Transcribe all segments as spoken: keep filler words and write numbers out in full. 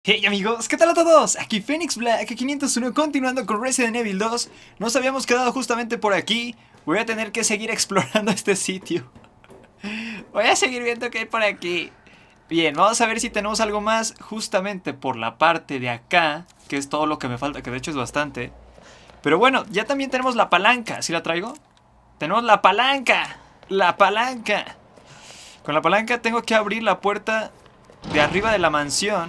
Hey amigos, ¿qué tal a todos? Aquí Phoenix Black quinientos uno continuando con Resident Evil dos. Nos habíamos quedado justamente por aquí. Voy a tener que seguir explorando este sitio. Voy a seguir viendo qué hay por aquí. Bien, vamos a ver si tenemos algo más justamente por la parte de acá, que es todo lo que me falta, que de hecho es bastante. Pero bueno, ya también tenemos la palanca. ¿Sí la traigo? Tenemos la palanca. La palanca. Con la palanca tengo que abrir la puerta de arriba de la mansión.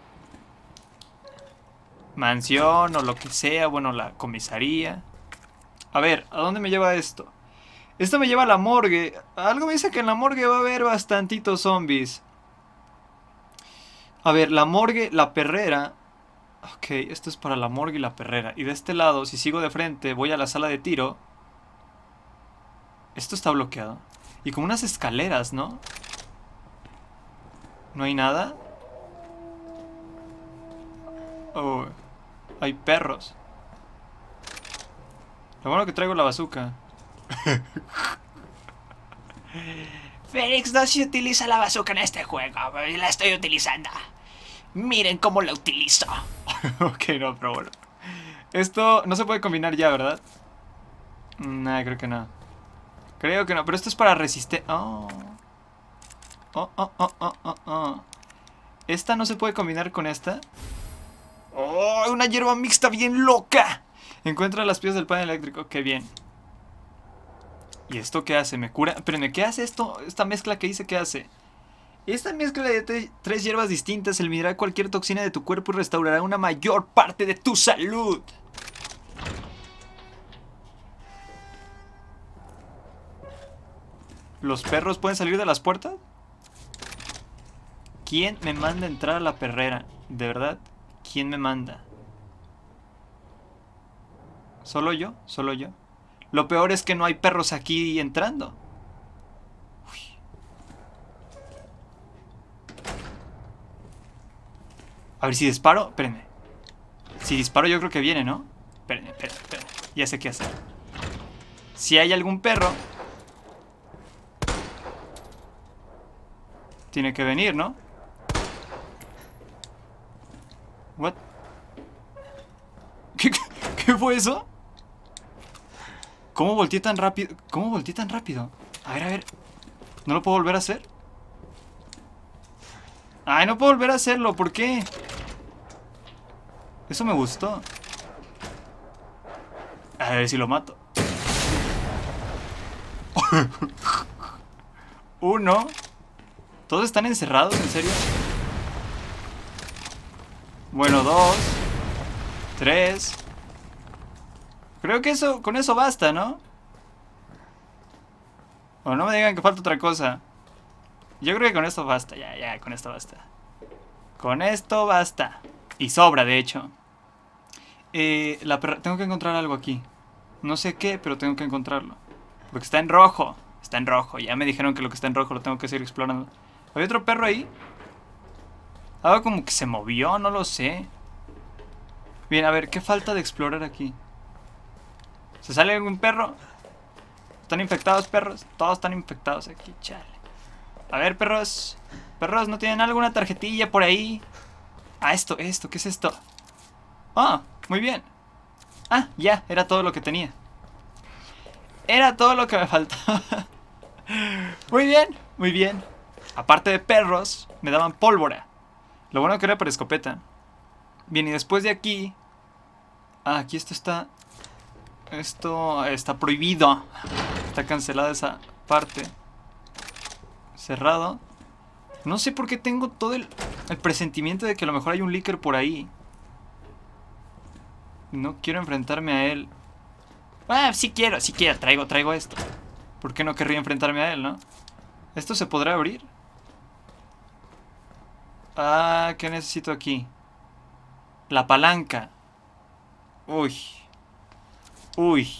Mansión o lo que sea, bueno, la comisaría. A ver, ¿a dónde me lleva esto? Esto me lleva a la morgue. Algo me dice que en la morgue va a haber bastantitos zombies. A ver, la morgue, la perrera. Ok, esto es para la morgue y la perrera. Y de este lado, si sigo de frente, voy a la sala de tiro. Esto está bloqueado. Y como unas escaleras, ¿no? ¿No hay nada? Oh, hay perros. Lo bueno que traigo la bazooka. Félix no se utiliza la bazooka en este juego, la estoy utilizando. Miren cómo la utilizo. Ok, no, pero bueno. Esto no se puede combinar ya, ¿verdad? Nah, creo que no. Creo que no, pero esto es para resistir. Oh. Oh, oh, oh, oh, oh, oh. ¿Esta no se puede combinar con esta? ¡Oh! Una hierba mixta bien loca. Encuentra las piezas del pan eléctrico. Qué bien. ¿Y esto qué hace? ¿Me cura? Espérenme, ¿qué hace esto? Esta mezcla que dice, ¿qué hace? Esta mezcla de tres hierbas distintas eliminará cualquier toxina de tu cuerpo y restaurará una mayor parte de tu salud. ¿Los perros pueden salir de las puertas? ¿Quién me manda a entrar a la perrera? ¿De verdad? ¿Quién me manda? ¿Solo yo? ¿Solo yo? Lo peor es que no hay perros aquí entrando. Uy. A ver si disparo. Espérenme. Si disparo yo creo que viene, ¿no? Espérenme, espérenme, espérenme. Ya sé qué hacer. Si hay algún perro, tiene que venir, ¿no? What? ¿Qué, qué fue eso? ¿Cómo volteé tan rápido? ¿Cómo volteé tan rápido? A ver, a ver. ¿No lo puedo volver a hacer? Ay, no puedo volver a hacerlo. ¿Por qué? Eso me gustó. A ver si lo mato. Uno. ¿Todos están encerrados? ¿En serio? Bueno, dos. Tres. Creo que eso, con eso basta, ¿no? O no me digan que falta otra cosa. Yo creo que con esto basta, ya, ya, con esto basta. Con esto basta. Y sobra, de hecho. Eh, la perra... Tengo que encontrar algo aquí. No sé qué, pero tengo que encontrarlo. Porque está en rojo. Está en rojo. Ya me dijeron que lo que está en rojo lo tengo que seguir explorando. ¿Había otro perro ahí? Algo como que se movió, no lo sé. Bien, a ver, ¿qué falta de explorar aquí? ¿Se sale algún perro? ¿Están infectados, perros? Todos están infectados aquí, chale. A ver, perros. Perros, ¿no tienen alguna tarjetilla por ahí? Ah, esto, esto, ¿qué es esto? Ah, muy bien. Ah, ya, era todo lo que tenía. Era todo lo que me faltaba. Muy bien, muy bien. Aparte de perros, me daban pólvora. Lo bueno que era para escopeta. Bien, y después de aquí... Ah, aquí esto está... Esto está prohibido. Está cancelada esa parte. Cerrado. No sé por qué tengo todo el, el presentimiento de que a lo mejor hay un leaker por ahí. No quiero enfrentarme a él. Ah, sí quiero, sí quiero. Traigo, traigo esto. ¿Por qué no querría enfrentarme a él, no? ¿Esto se podrá abrir? Ah, ¿qué necesito aquí? La palanca. Uy. Uy.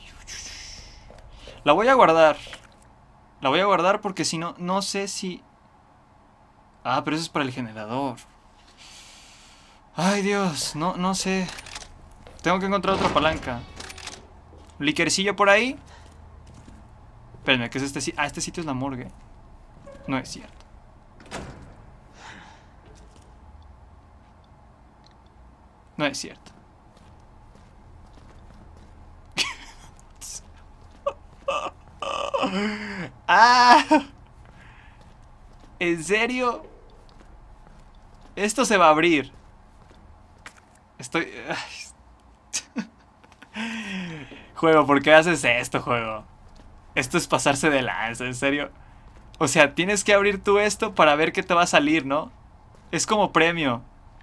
La voy a guardar. La voy a guardar porque si no, no sé si... Ah, pero eso es para el generador. Ay, Dios, no, no sé. Tengo que encontrar otra palanca. ¿Liquercillo por ahí? Espérenme, ¿qué es este sitio? Ah, este sitio es la morgue. No es cierto. No es cierto. ¡Ah! ¿En serio? Esto se va a abrir. Estoy... Juego, ¿por qué haces esto, juego? Esto es pasarse de lanza, en serio. O sea, tienes que abrir tú esto para ver qué te va a salir, ¿no? Es como premio.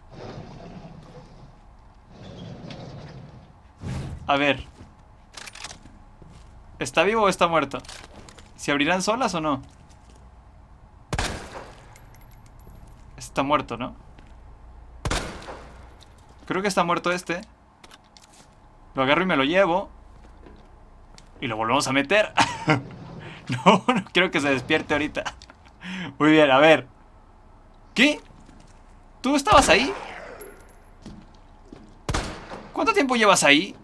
A ver. ¿Está vivo o está muerto? ¿Se abrirán solas o no? Está muerto, ¿no? Creo que está muerto este. Lo agarro y me lo llevo. Y lo volvemos a meter. No, no quiero que se despierte ahorita. Muy bien, a ver. ¿Qué? ¿Tú estabas ahí? ¿Cuánto tiempo llevas ahí?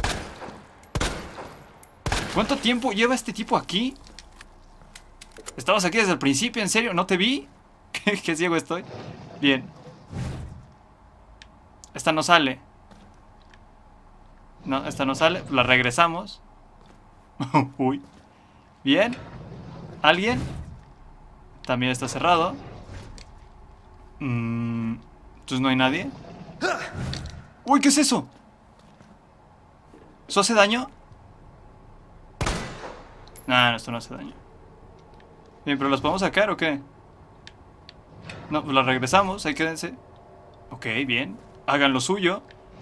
¿Cuánto tiempo lleva este tipo aquí? ¿Estabas aquí desde el principio? ¿En serio? ¿No te vi? ¿Qué, qué ciego estoy? Bien. Esta no sale. No, esta no sale. La regresamos. Uy. Bien. ¿Alguien? También está cerrado. Mm, entonces no hay nadie. Uy, ¿qué es eso? ¿Eso hace daño? No, no, esto no hace daño. Bien, pero ¿los podemos sacar o qué? No, pues las regresamos, ahí quédense. Ok, bien. Hagan lo suyo.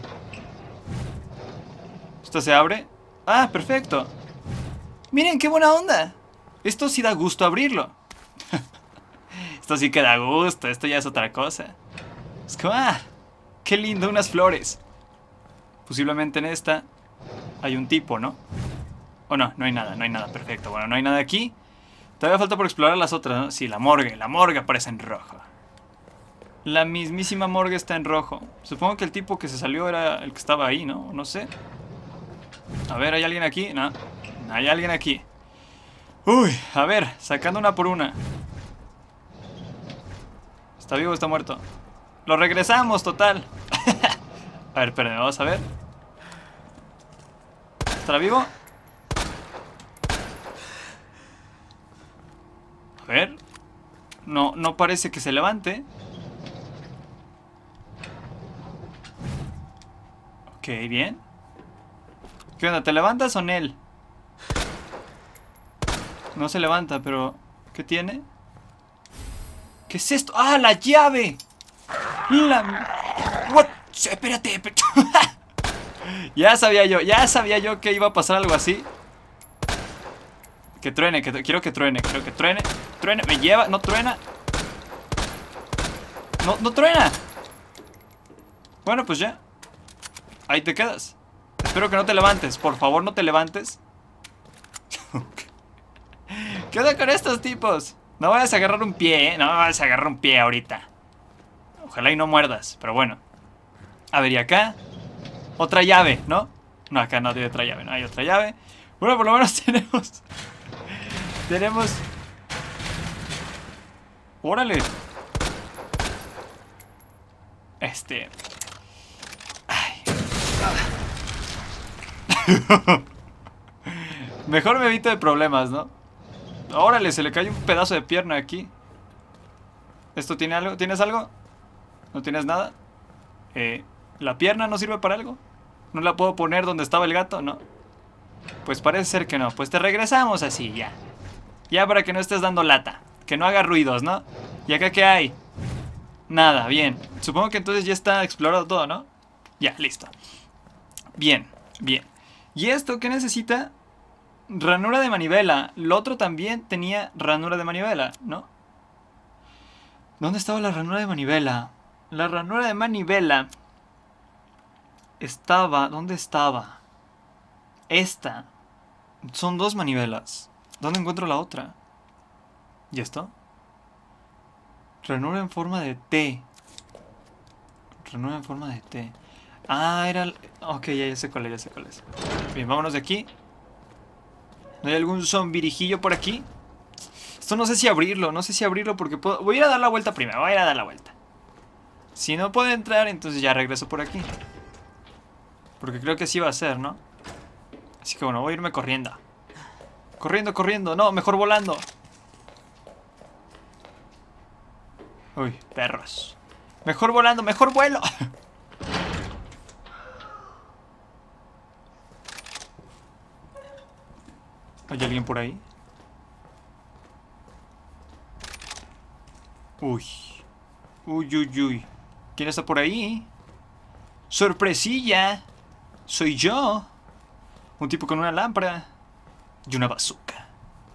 ¿Esto se abre? Ah, perfecto. Miren, qué buena onda. Esto sí da gusto abrirlo. Esto sí que da gusto, esto ya es otra cosa. Es como, ah, qué lindo, unas flores. Posiblemente en esta hay un tipo, ¿no? O no, no hay nada, no hay nada, perfecto. Bueno, no hay nada aquí. Todavía falta por explorar las otras, ¿no? Sí, la morgue, la morgue aparece en rojo. La mismísima morgue está en rojo. Supongo que el tipo que se salió era el que estaba ahí, ¿no? No sé. A ver, ¿hay alguien aquí? No, hay alguien aquí. Uy, a ver, sacando una por una. ¿Está vivo o está muerto? Lo regresamos, total. A ver, espérenme, vamos a ver. ¿Estará vivo? A ver. No, no parece que se levante. Ok, bien. ¿Qué onda? ¿Te levantas o Nel? No se levanta, pero... ¿qué tiene? ¿Qué es esto? ¡Ah, la llave! La... What? Espérate, espérate. Ya sabía yo, ya sabía yo que iba a pasar algo así. Que truene, que quiero que truene, quiero que truene. Truene, me lleva, no truena. No, no truena. Bueno, pues ya. Ahí te quedas. Espero que no te levantes, por favor no te levantes. ¿Qué onda con estos tipos? No vayas a agarrar un pie, ¿eh? No vayas a agarrar un pie ahorita. Ojalá y no muerdas, pero bueno. A ver, y acá otra llave, ¿no? No, acá no hay otra llave, no hay otra llave. Bueno, por lo menos tenemos... Tenemos... ¡Órale! Este... Ay. Mejor me evito de problemas, ¿no? Órale, se le cae un pedazo de pierna aquí. ¿Esto tiene algo? ¿Tienes algo? ¿No tienes nada? Eh, ¿La pierna no sirve para algo? ¿No la puedo poner donde estaba el gato? No. Pues parece ser que no. Pues te regresamos así, ya. Ya para que no estés dando lata. Que no haga ruidos, ¿no? ¿Y acá qué hay? Nada, bien. Supongo que entonces ya está explorado todo, ¿no? Ya, listo. Bien, bien. ¿Y esto qué necesita? Ranura de manivela. Lo otro también tenía ranura de manivela, ¿no? ¿Dónde estaba la ranura de manivela? La ranura de manivela estaba... ¿Dónde estaba? Esta. Son dos manivelas. ¿Dónde encuentro la otra? ¿Y esto? Ranura en forma de T. Ranura en forma de T. Ah, era... Ok, ya, ya sé cuál es, ya sé cuál es. Bien, vámonos de aquí. ¿No hay algún zombirijillo por aquí? Esto no sé si abrirlo, no sé si abrirlo porque puedo... Voy a ir a dar la vuelta primero, voy a ir a dar la vuelta. Si no puedo entrar, entonces ya regreso por aquí. Porque creo que así va a ser, ¿no? Así que bueno, voy a irme corriendo. Corriendo, corriendo. No, mejor volando. Uy, perros. Mejor volando, mejor vuelo. ¿Hay alguien por ahí? Uy. Uy, uy, uy. ¿Quién está por ahí? ¡Sorpresilla! Soy yo. Un tipo con una lámpara. Y una bazooka.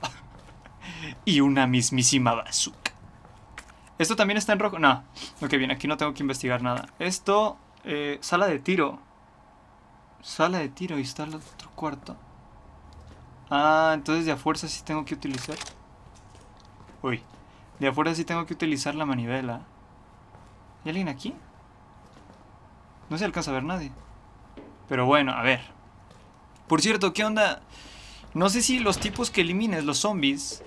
Y una mismísima bazooka. ¿Esto también está en rojo? No. Ok, bien, aquí no tengo que investigar nada. Esto... Eh, sala de tiro. Sala de tiro. Y está el otro cuarto. Ah, entonces de a fuerza sí tengo que utilizar. Uy. De a fuerza sí tengo que utilizar la manivela. ¿Hay alguien aquí? No se alcanza a ver nadie. Pero bueno, a ver. Por cierto, ¿qué onda? No sé si los tipos que elimines, los zombies,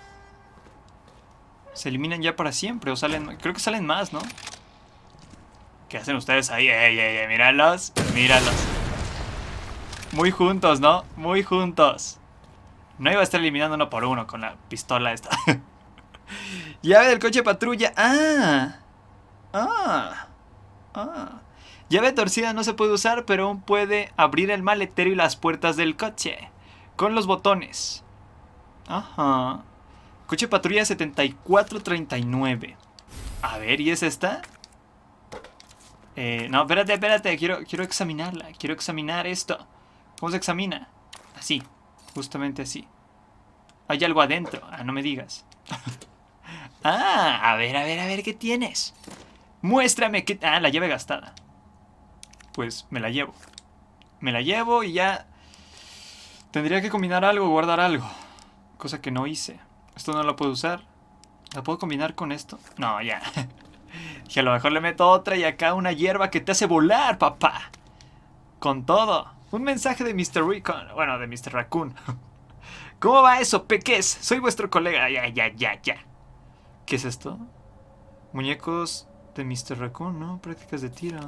se eliminan ya para siempre o salen... Creo que salen más, ¿no? ¿Qué hacen ustedes ahí? ¡Ey, ey, ey! Míralos, míralos. Muy juntos, ¿no? Muy juntos. No iba a estar eliminando uno por uno con la pistola esta. Llave del coche patrulla. ¡Ah! ¡Ah! ¡Ah! Llave torcida no se puede usar, pero aún puede abrir el maletero y las puertas del coche. Con los botones. Ajá. Coche patrulla setenta y cuatro treinta y nueve. A ver, ¿y es esta? Eh, no, espérate, espérate. Quiero, quiero examinarla. Quiero examinar esto. ¿Cómo se examina? Así. Justamente así. Hay algo adentro. Ah, no me digas. Ah, a ver, a ver, a ver, ¿qué tienes? Muéstrame qué... Ah, la llave gastada. Pues me la llevo. Me la llevo y ya... Tendría que combinar algo, guardar algo. Cosa que no hice. Esto no lo puedo usar. ¿La puedo combinar con esto? No, ya. Dije, a lo mejor le meto otra y acá una hierba que te hace volar, papá. Con todo. Un mensaje de mister Recon. Bueno, de mister Raccoon. ¿Cómo va eso, peques? Soy vuestro colega. Ya, ya, ya, ya. ¿Qué es esto? Muñecos de mister Raccoon, ¿no? Prácticas de tiro.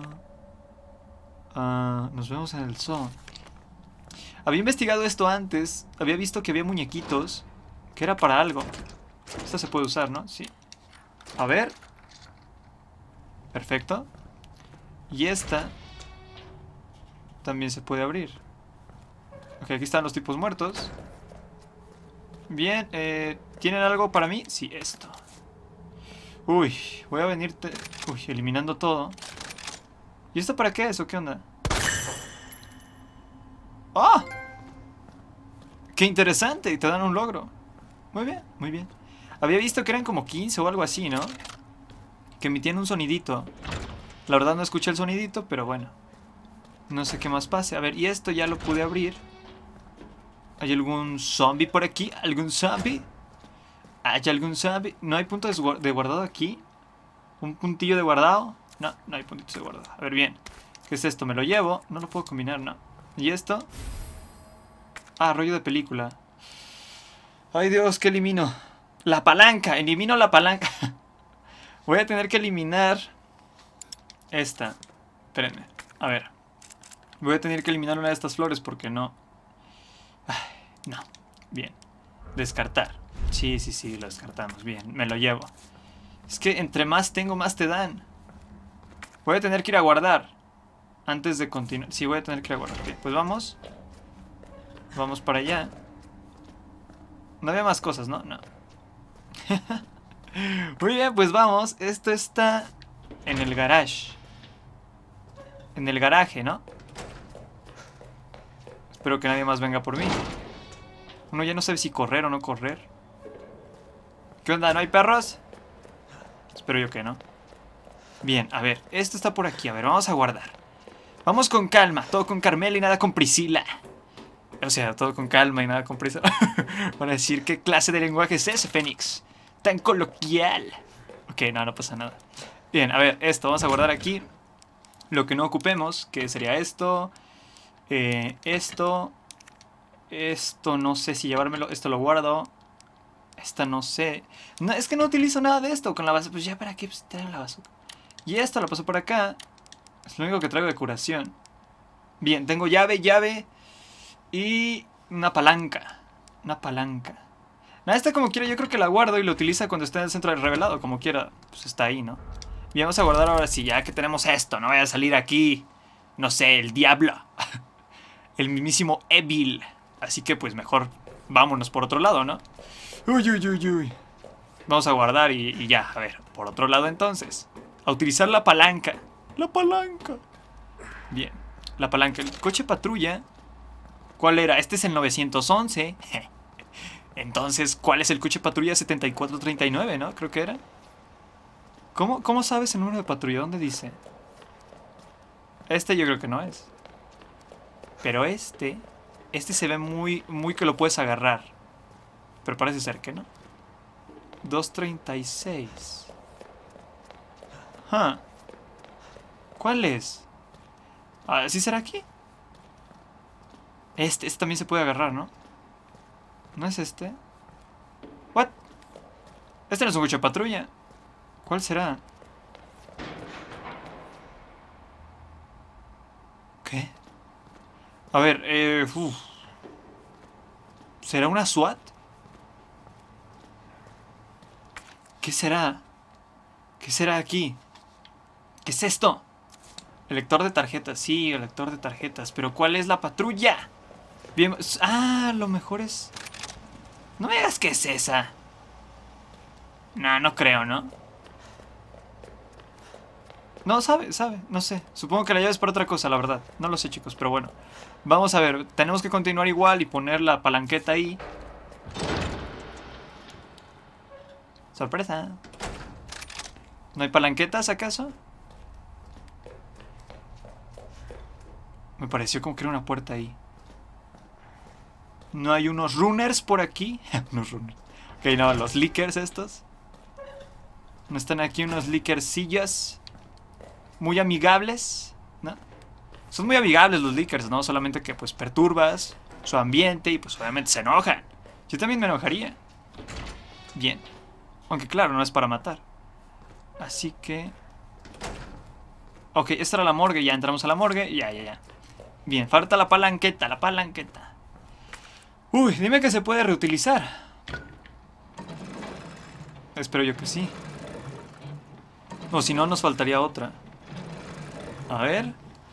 Uh, nos vemos en el zoo. Había investigado esto antes. Había visto que había muñequitos que era para algo. Esta se puede usar, ¿no? Sí. A ver. Perfecto. Y esta también se puede abrir. Ok, aquí están los tipos muertos. Bien, eh, ¿tienen algo para mí? Sí, esto. Uy, voy a venirte... Uy, eliminando todo. ¿Y esto para qué es o qué onda? ¡Ah! ¡Qué interesante! Y te dan un logro. Muy bien, muy bien. Había visto que eran como quince o algo así, ¿no? Que emitían un sonidito. La verdad no escuché el sonidito, pero bueno. No sé qué más pase. A ver, y esto ya lo pude abrir. ¿Hay algún zombie por aquí? ¿Algún zombie? ¿Hay algún zombie? ¿No hay punto de guardado aquí? ¿Un puntillo de guardado? No, no hay puntitos de guardado. A ver, bien. ¿Qué es esto? ¿Me lo llevo? No lo puedo combinar, no. ¿Y esto? Ah, rollo de película. Ay, Dios, ¿qué elimino? La palanca. Elimino la palanca. Voy a tener que eliminar esta. Espérenme. A ver. Voy a tener que eliminar una de estas flores porque no... Ay, no. Bien. Descartar. Sí, sí, sí, lo descartamos. Bien, me lo llevo. Es que entre más tengo, más te dan. Voy a tener que ir a guardar antes de continuar. Sí, voy a tener que ir a guardar. Bien, pues vamos. Vamos para allá. No había más cosas, ¿no? No. Muy bien, pues vamos. Esto está en el garage. En el garaje, ¿no? Espero que nadie más venga por mí. Uno ya no sabe si correr o no correr. ¿Qué onda? ¿No hay perros? Espero yo que no. Bien, a ver, esto está por aquí. A ver, vamos a guardar. Vamos con calma, todo con Carmela y nada con Priscila. O sea, todo con calma y nada con Priscila. Van a decir, ¿qué clase de lenguaje es ese, Fénix? Tan coloquial. Ok, no, no pasa nada. Bien, a ver, esto, vamos a guardar aquí lo que no ocupemos, que sería esto. Eh, esto. Esto no sé si llevármelo. Esto lo guardo. Esta no sé. No, es que no utilizo nada de esto con la base. Pues ya, ¿para qué pues, traigo la bazooka? Y esta la paso por acá. Es lo único que traigo de curación. Bien, tengo llave, llave y una palanca. Una palanca. Nada, esta como quiera yo creo que la guardo y la utiliza cuando esté en el centro del revelado. Como quiera, pues está ahí, ¿no? Bien, vamos a guardar ahora sí, ya que tenemos esto. No vaya a salir aquí, no sé, el diablo. El mismísimo Evil. Así que pues mejor vámonos por otro lado, ¿no? Uy, uy, uy, uy. Vamos a guardar y, y ya, a ver, por otro lado entonces. A utilizar la palanca. La palanca. Bien, la palanca. El coche patrulla. ¿Cuál era? Este es el novecientos once. Entonces, ¿cuál es el coche patrulla setenta y cuatro treinta y nueve, no? Creo que era. ¿Cómo, ¿Cómo sabes el número de patrulla? ¿Dónde dice? Este yo creo que no es. Pero este... Este se ve muy, muy que lo puedes agarrar. Pero parece ser que no. doscientos treinta y seis. Huh. ¿Cuál es? ¿Sí será aquí? Este, este también se puede agarrar, ¿no? ¿No es este? ¿What? Este no es un coche de patrulla. ¿Cuál será? ¿Qué? A ver, eh... uf. ¿Será una SWAT? ¿Qué será? ¿Qué será aquí? ¿Qué es esto? El lector de tarjetas, sí, el lector de tarjetas. Pero ¿cuál es la patrulla? Bien, ah, lo mejor es... No me digas que es esa. No, no creo, ¿no? No, sabe, sabe, no sé. Supongo que la llave es para otra cosa, la verdad. No lo sé, chicos, pero bueno. Vamos a ver, tenemos que continuar igual y poner la palanqueta ahí. Sorpresa. ¿No hay palanquetas, acaso? Me pareció como que era una puerta ahí. ¿No hay unos runners por aquí? Unos runners. Ok, no, los lickers estos. ¿No están aquí unos lickercillos muy amigables? ¿No? Son muy amigables los lickers, ¿no? Solamente que pues perturbas su ambiente y pues obviamente se enojan. Yo también me enojaría. Bien. Aunque claro, no es para matar. Así que... Ok, esta era la morgue, ya entramos a la morgue. Ya, ya, ya. Bien, falta la palanqueta, la palanqueta. Uy, dime que se puede reutilizar. Espero yo que sí. O si no, nos faltaría otra. A ver.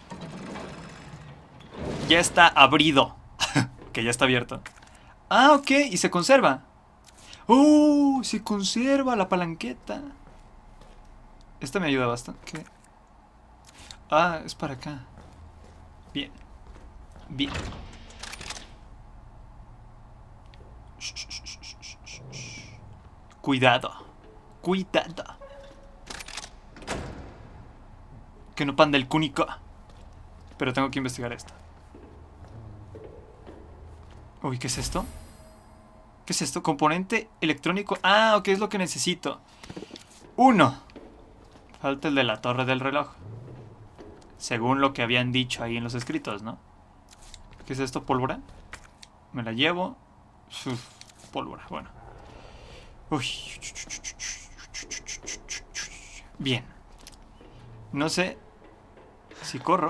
Ya está abrido. Que ya está abierto. Ah, ok, y se conserva. ¡Oh! Se conserva la palanqueta. Esta me ayuda bastante. ¿Qué? Ah, es para acá. Bien. Bien. Cuidado. Cuidado. Que no panda el cúnico. Pero tengo que investigar esto. Uy, ¿qué es esto? ¿Qué es esto? Componente electrónico. Ah, ok, es lo que necesito. Uno. Falta el de la torre del reloj. Según lo que habían dicho ahí en los escritos, ¿no? ¿Qué es esto? ¿Pólvora? Me la llevo. Uf, pólvora, bueno. Uy. Bien. No sé si corro.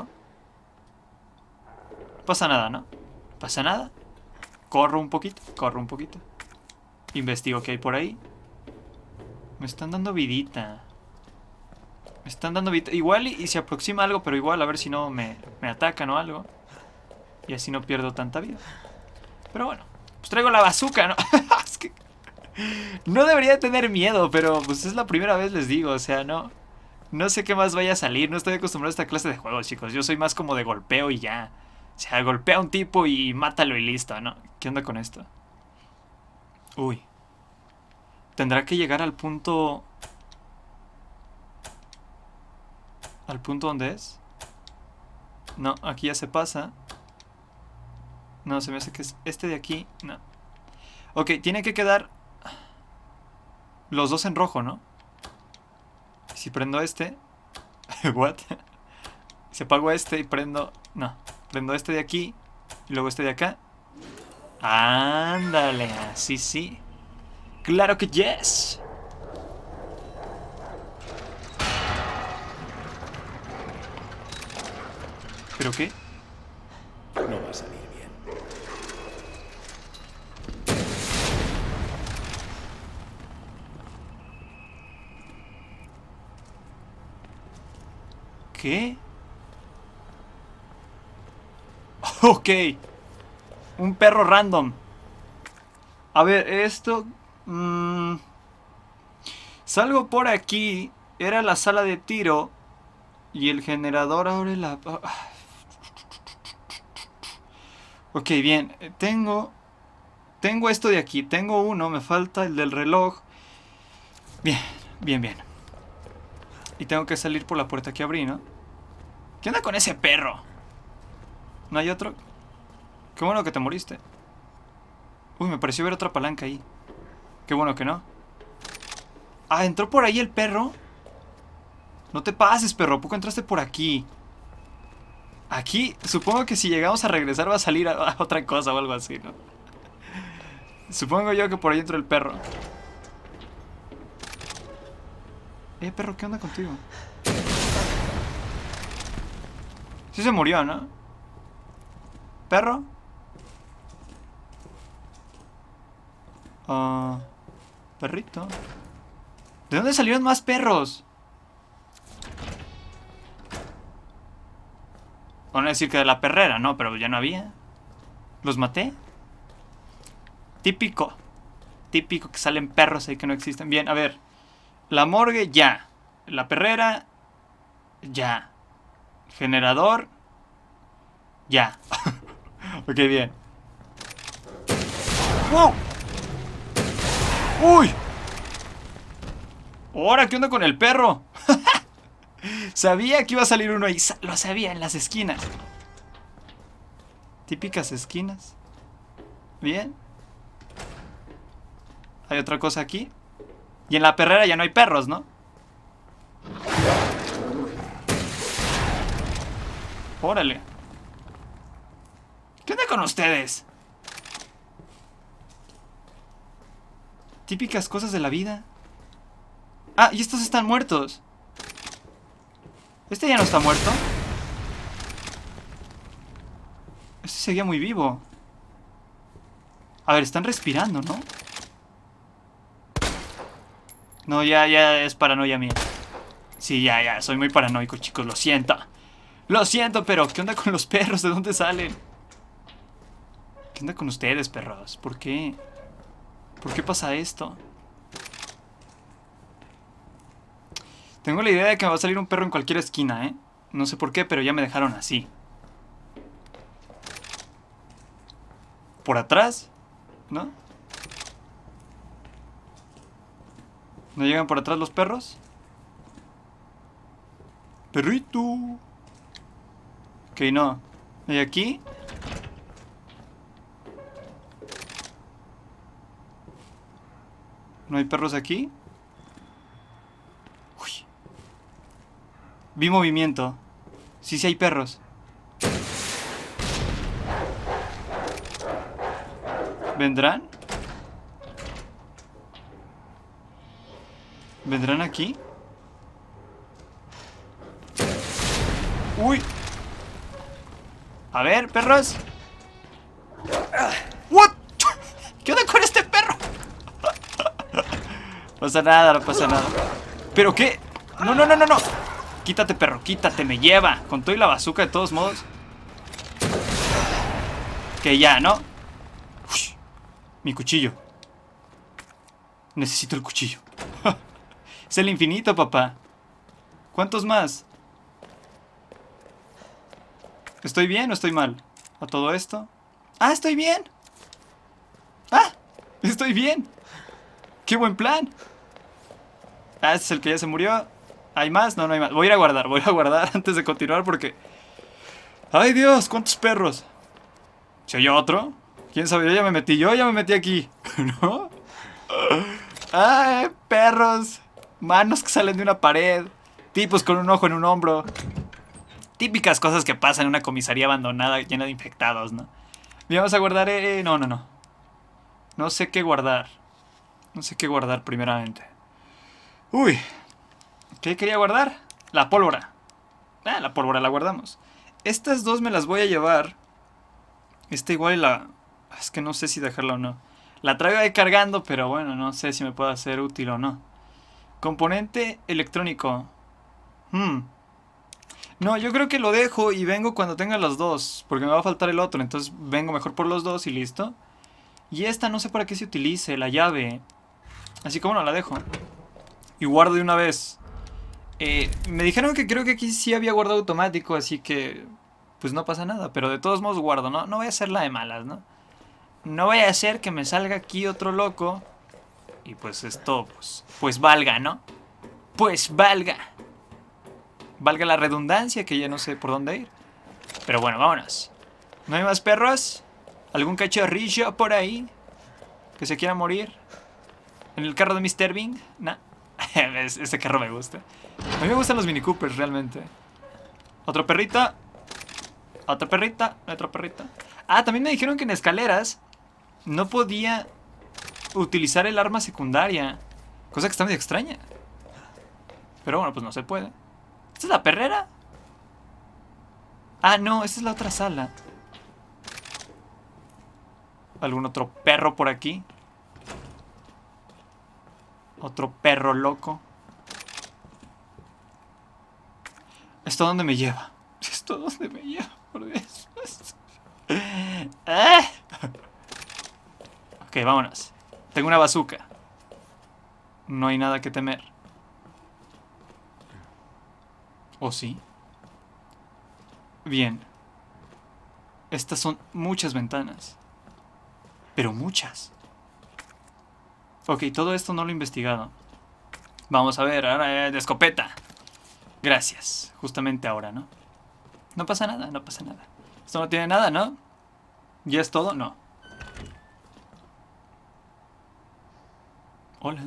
No pasa nada, ¿no? No pasa nada. Corro un poquito, corro un poquito. Investigo qué hay por ahí. Me están dando vidita. Me están dando vidita. Igual y, y se aproxima algo, pero igual a ver si no me, me atacan o algo. Y así no pierdo tanta vida. Pero bueno, pues traigo la bazooka, ¿no? Es que no debería tener miedo, pero pues es la primera vez, les digo. O sea, no, no sé qué más vaya a salir. No estoy acostumbrado a esta clase de juegos, chicos. Yo soy más como de golpeo y ya. O sea, golpea a un tipo y mátalo y listo, ¿no? ¿Qué onda con esto? Uy. Tendrá que llegar al punto... ¿Al punto donde es? No, aquí ya se pasa. No, se me hace que es este de aquí. No. Ok, tiene que quedar los dos en rojo, ¿no? Si prendo este... What? Si apago este y prendo... No, prendo este de aquí y luego este de acá. Ándale, así sí. ¡Claro que yes! ¿Pero qué? ¿Qué? Ok. Un perro random. A ver, esto... Mmm, salgo por aquí. Era la sala de tiro. Y el generador abre la... Ok, bien. Tengo... Tengo esto de aquí. Tengo uno. Me falta el del reloj. Bien, bien, bien. Y tengo que salir por la puerta que abrí, ¿no? ¿Qué onda con ese perro? ¿No hay otro? Qué bueno que te moriste. Uy, me pareció ver otra palanca ahí. Qué bueno que no. Ah, ¿entró por ahí el perro? No te pases, perro. ¿A poco entraste por aquí? Aquí, supongo que si llegamos a regresar va a salir a, a otra cosa o algo así, ¿no? Supongo yo que por ahí entró el perro. Eh, perro, ¿qué onda contigo? Sí se murió, ¿no? ¿Perro? Ah... Uh, perrito. ¿De dónde salieron más perros? Van a decir que de la perrera, no, pero ya no había. ¿Los maté? Típico. Típico que salen perros ahí que no existen. Bien, a ver. La morgue, ya. La perrera, ya. Generador, ya. Ok, bien. ¡Wow! ¡Uy! ¿Ahora qué onda con el perro? Sabía que iba a salir uno ahí. Lo sabía, en las esquinas. Típicas esquinas. Bien. Hay otra cosa aquí. Y en la perrera ya no hay perros, ¿no? Órale. ¿Qué onda con ustedes? Típicas cosas de la vida. Ah, y estos están muertos. Este ya no está muerto. Este seguía muy vivo. A ver, están respirando, ¿no? No, ya, ya es paranoia mía. Sí, ya, ya, soy muy paranoico, chicos, lo siento. Lo siento, pero ¿qué onda con los perros? ¿De dónde salen? ¿Qué onda con ustedes, perros? ¿Por qué? ¿Por qué pasa esto? Tengo la idea de que me va a salir un perro en cualquier esquina, ¿eh? No sé por qué, pero ya me dejaron así. ¿Por atrás? ¿No? ¿No llegan por atrás los perros? Perrito. Ok, no. ¿Y aquí? ¿No hay perros aquí? Uy. Vi movimiento. Sí, sí hay perros. ¿Vendrán? ¿Vendrán aquí? ¡Uy! A ver, perros. ¿What? ¿Qué onda con este perro? No pasa nada, no pasa nada. ¿Pero qué? No, no, no, no, no. Quítate, perro, quítate, me lleva. Con todo y la bazooka de todos modos. Que ya, ¿no? Uy, mi cuchillo. Necesito el cuchillo. Es el infinito, papá. ¿Cuántos más? ¿Estoy bien o estoy mal? ¿A todo esto? ¡Ah, estoy bien! ¡Ah! ¡Estoy bien! ¡Qué buen plan! Ah, este es el que ya se murió. ¿Hay más? No, no hay más. Voy a ir a guardar, voy a guardar antes de continuar porque... ¡Ay, Dios! ¿Cuántos perros? ¿Se oyó otro? ¿Quién sabe? Yo ya me metí, yo ya me metí aquí. ¿No? ¡Ay, perros! Manos que salen de una pared. Tipos con un ojo en un hombro. Típicas cosas que pasan en una comisaría abandonada llena de infectados, ¿no? Bien, vamos a guardar... Eh, no, no, no. No sé qué guardar. No sé qué guardar primeramente. Uy. ¿Qué quería guardar? La pólvora. Ah, la pólvora la guardamos. Estas dos me las voy a llevar. Esta igual la... Es que no sé si dejarla o no. La traigo ahí cargando, pero bueno, no sé si me puede ser útil o no. Componente electrónico. Hmm. No, yo creo que lo dejo y vengo cuando tenga los dos. Porque me va a faltar el otro. Entonces vengo mejor por los dos y listo. Y esta no sé para qué se utilice, la llave. Así que bueno, la dejo. Y guardo de una vez. Eh, me dijeron que creo que aquí sí había guardado automático. Así que pues no pasa nada. Pero de todos modos guardo, ¿no? No voy a hacer la de malas, ¿no? No voy a hacer que me salga aquí otro loco. Y pues esto, pues, pues valga, ¿no? Pues valga. Valga la redundancia, que ya no sé por dónde ir. Pero bueno, vámonos. ¿No hay más perros? ¿Algún cachorrillo por ahí que se quiera morir? ¿En el carro de mister Bing? Nah. Ese carro me gusta. A mí me gustan los Mini Coopers, realmente. Otro perrito. Otra perrita. Otra perrita. Ah, también me dijeron que en escaleras no podía utilizar el arma secundaria. Cosa que está medio extraña. Pero bueno, pues no se puede. ¿Esta es la perrera? Ah, no, esta es la otra sala. ¿Algún otro perro por aquí? Otro perro loco. ¿Esto dónde me lleva? ¿Esto dónde me lleva? Por Dios. ¿Eh? Ok, vámonos. Tengo una bazooka. No hay nada que temer. ¿O sí? Bien. Estas son muchas ventanas. Pero muchas. Ok, todo esto no lo he investigado. Vamos a ver, ahora eh, de escopeta. Gracias. Justamente ahora, ¿no? No pasa nada, no pasa nada. Esto no tiene nada, ¿no? ¿Ya es todo? No. Hola.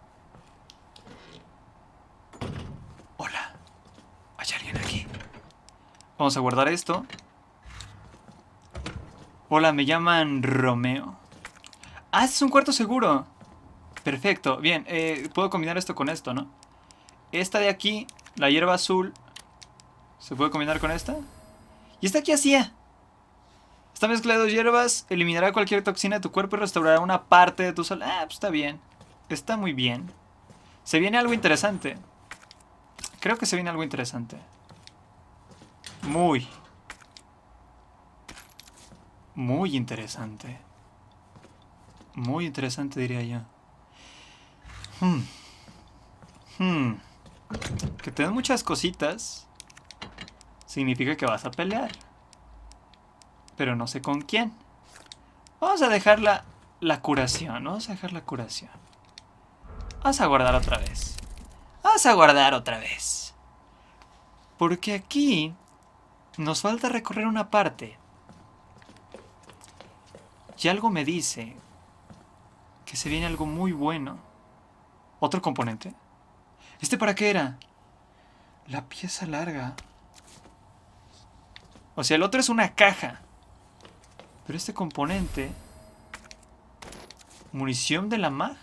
Hola. ¿Hay alguien aquí? Vamos a guardar esto. Hola, me llaman Romeo. Ah, este es un cuarto seguro. Perfecto, bien, eh, puedo combinar esto con esto, ¿no? Esta de aquí, la hierba azul, ¿se puede combinar con esta? ¿Y esta qué hacía? Esta mezcla de dos hierbas eliminará cualquier toxina de tu cuerpo y restaurará una parte de tu salud. Ah, pues está bien. Está muy bien. Se viene algo interesante. Creo que se viene algo interesante. Muy. Muy interesante. Muy interesante, diría yo. Hmm. Hmm. Que te den muchas cositas significa que vas a pelear. Pero no sé con quién. Vamos a dejar la, la curación. Vamos a dejar la curación. Vamos a guardar otra vez. Vamos a guardar otra vez. Porque aquí nos falta recorrer una parte. Y algo me dice que se viene algo muy bueno. ¿Otro componente? ¿Este para qué era? La pieza larga. O sea, el otro es una caja. Pero este componente... ¿Munición de la mag?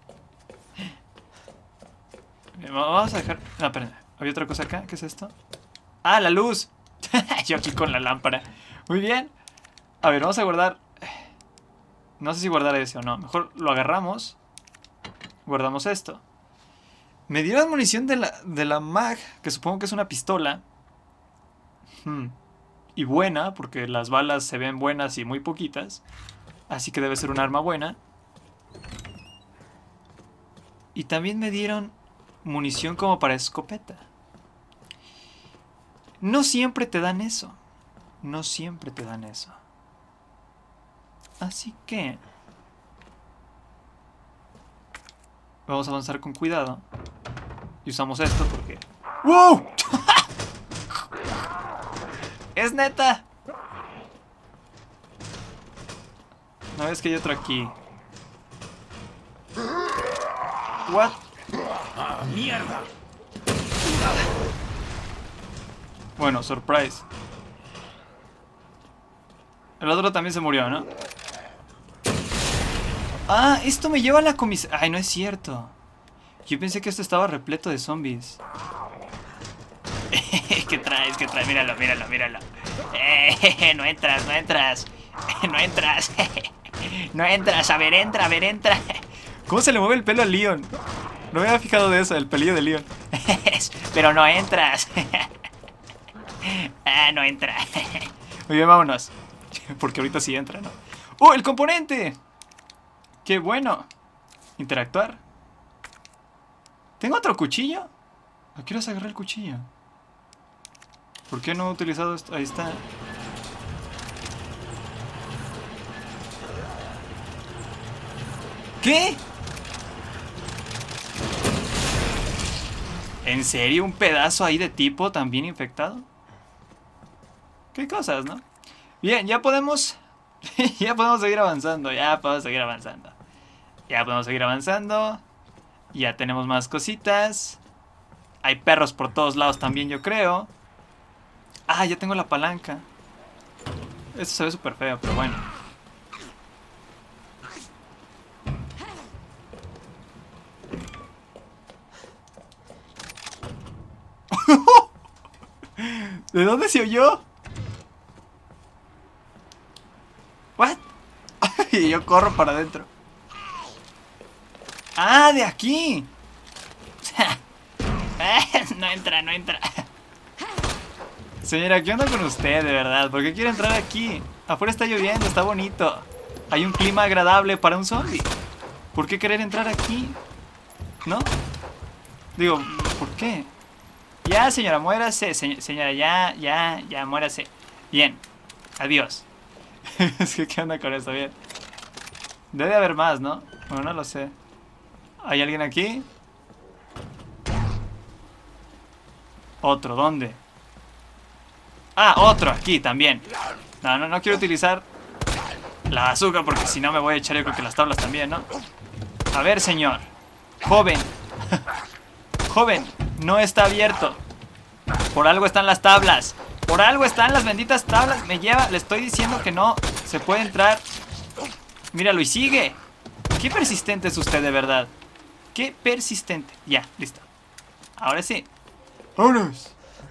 Vamos a dejar... No, espera. ¿Había otra cosa acá? ¿Qué es esto? ¡Ah, la luz! Yo aquí con la lámpara. Muy bien. A ver, vamos a guardar... No sé si guardar ese o no. Mejor lo agarramos. Guardamos esto. Me dieron munición de la, de la mag, que supongo que es una pistola. Hmm. Y buena, porque las balas se ven buenas y muy poquitas. Así que debe ser un arma buena. Y también me dieron munición como para escopeta. No siempre te dan eso. No siempre te dan eso. Así que... vamos a avanzar con cuidado. Y usamos esto porque... ¡Wow! ¡Es neta! No ves que hay otro aquí. ¿What? ¡Ah, mierda! Bueno, surprise. El otro también se murió, ¿no? Ah, esto me lleva a la comisaría. Ay, no es cierto. Yo pensé que esto estaba repleto de zombies. ¿Qué traes? ¿Qué traes? Míralo, míralo, míralo. Eh, no entras, no entras. No entras. No entras. A ver, entra, a ver, entra. ¿Cómo se le mueve el pelo a Leon? No me había fijado de eso, el pelillo de Leon. Pero no entras. Ah, no entra. Muy bien, vámonos. Porque ahorita sí entra, ¿no? ¡Oh, el componente! ¡Qué bueno! Interactuar. ¿Tengo otro cuchillo? ¿A qué horas agarré el cuchillo? ¿Por qué no he utilizado esto? Ahí está. ¿Qué? ¿En serio un pedazo ahí de tipo también infectado? ¿Qué cosas, no? Bien, ya podemos... ya podemos seguir avanzando, ya podemos seguir avanzando. Ya podemos seguir avanzando. Ya tenemos más cositas. Hay perros por todos lados también, yo creo. Ah, ya tengo la palanca. Esto se ve súper feo, pero bueno. ¿De dónde se oyó? ¿What? Y yo corro para adentro. ¡Ah, de aquí! No entra, no entra. Señora, ¿qué onda con usted, de verdad? ¿Por qué quiere entrar aquí? Afuera está lloviendo, está bonito. Hay un clima agradable para un zombie. ¿Por qué querer entrar aquí? ¿No? Digo, ¿por qué? Ya, señora, muérase. Se señora, ya, ya, ya, muérase. Bien, adiós. Es que, ¿qué onda con esto? Bien. Debe haber más, ¿no? Bueno, no lo sé. ¿Hay alguien aquí? Otro, ¿dónde? Ah, otro aquí también. No, no, no quiero utilizar la bazooka porque si no me voy a echar yo creo que las tablas también, ¿no? A ver, señor. Joven. Joven, no está abierto. Por algo están las tablas. Por algo están las benditas tablas. Me lleva, le estoy diciendo que no se puede entrar. Míralo y sigue. Qué persistente es usted, de verdad. Qué persistente. Ya, listo. Ahora sí. ¡Vámonos!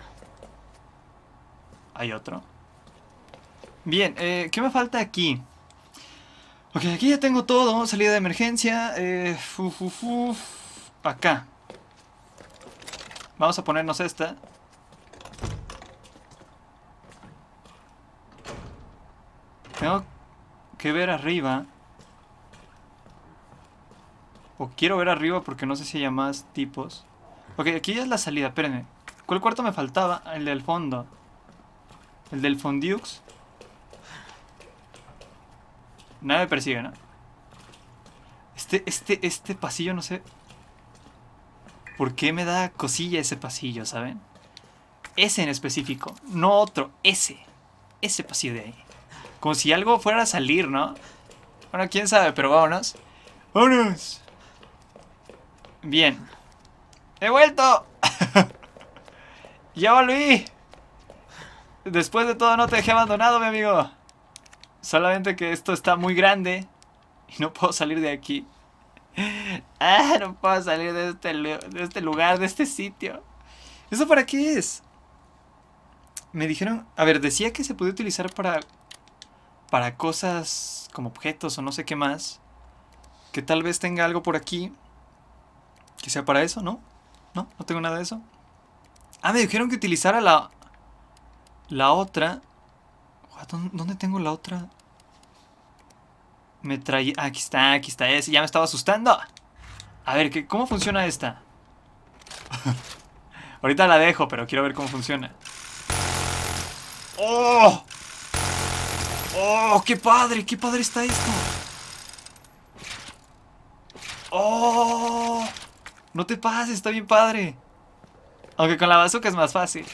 ¿Hay otro? Bien, eh, ¿qué me falta aquí? Ok, aquí ya tengo todo. Salida de emergencia. Eh, uf, uf, uf. Acá. Vamos a ponernos esta. Tengo que ver arriba. O quiero ver arriba porque no sé si hay más tipos. Ok, aquí ya es la salida, espérenme. ¿Cuál cuarto me faltaba? El del fondo. El del Fondiux. Nada me persigue, ¿no? Este, este, este pasillo no sé por qué me da cosilla ese pasillo, ¿saben? Ese en específico, no otro, ese. Ese pasillo de ahí. Como si algo fuera a salir, ¿no? Bueno, quién sabe, pero vámonos. ¡Vámonos! Bien. ¡He vuelto! ¡Ya volví! Después de todo no te dejé abandonado, mi amigo. Solamente que esto está muy grande y no puedo salir de aquí. Ah, no puedo salir de este, de este lugar, de este sitio. ¿Eso para qué es? Me dijeron... A ver, decía que se podía utilizar para... Para cosas como objetos o no sé qué más. Que tal vez tenga algo por aquí. Que sea para eso, ¿no? No, no tengo nada de eso. Ah, me dijeron que utilizara la... La otra... ¿Dónde tengo la otra? Me traía... Ah, aquí está, aquí está ese. Ya me estaba asustando. A ver, ¿qué, ¿cómo funciona esta? Ahorita la dejo, pero quiero ver cómo funciona. ¡Oh! ¡Oh! ¡Qué padre! ¡Qué padre está esto! ¡Oh! No te pases, está bien padre. Aunque con la bazooka es más fácil.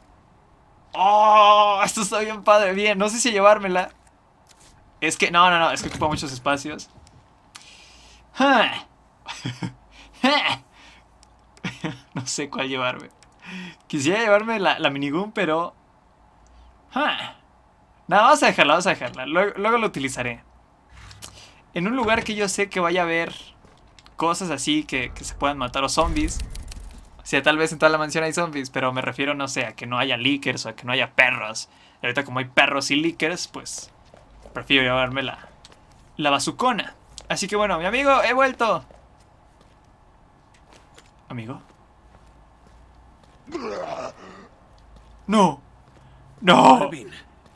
¡Oh! Esto está bien padre. Bien, no sé si llevármela. Es que, no, no, no, es que ocupa muchos espacios. No sé cuál llevarme. Quisiera llevarme la, la minigun, pero... No, vamos a dejarla, vamos a dejarla. Luego, luego lo utilizaré. En un lugar que yo sé que vaya a haber cosas así que, que se puedan matar o zombies. O sea, tal vez en toda la mansión hay zombies, pero me refiero, no sé, a que no haya lickers o a que no haya perros. Y ahorita como hay perros y lickers, pues... Prefiero llevarme la, la bazucona. Así que bueno, mi amigo, he vuelto. ¿Amigo? No. No. Marvin.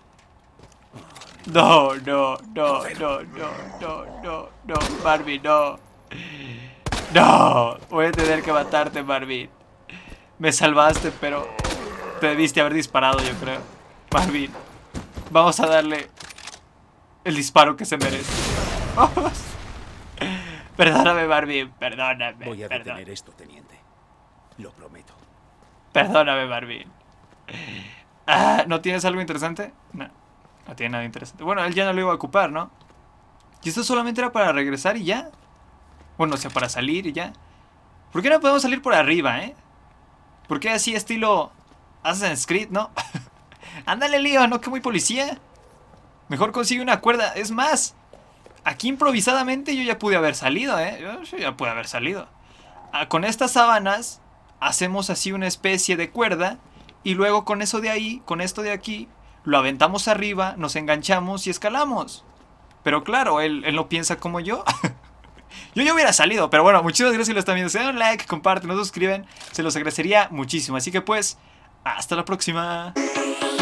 No, no, no, no, no, no, no, no, Marvin, no. No, voy a tener que matarte, Marvin. Me salvaste, pero te debiste haber disparado, yo creo. Marvin, vamos a darle el disparo que se merece. Vamos. Perdóname, Marvin, perdóname. Voy a perdón. detener esto, teniente. Lo prometo. Perdóname, Marvin. Ah, ¿no tienes algo interesante? No, no tiene nada interesante. Bueno, él ya no lo iba a ocupar, ¿no? ¿Y esto solamente era para regresar y ya? Bueno, o sea, para salir y ya. ¿Por qué no podemos salir por arriba, eh? ¿Por qué así estilo Assassin's Creed, no? Ándale, Leo, ¿no? Que muy policía. Mejor consigue una cuerda. Es más, aquí improvisadamente yo ya pude haber salido, ¿eh? Yo, yo ya pude haber salido. Ah, con estas sábanas hacemos así una especie de cuerda. Y luego con eso de ahí, con esto de aquí, lo aventamos arriba, nos enganchamos y escalamos. Pero claro, él, él no piensa como yo. Yo ya hubiera salido, pero bueno, muchísimas gracias si lo están viendo. Se dan un like, comparten, no se suscriben, se los agradecería muchísimo. Así que pues, hasta la próxima.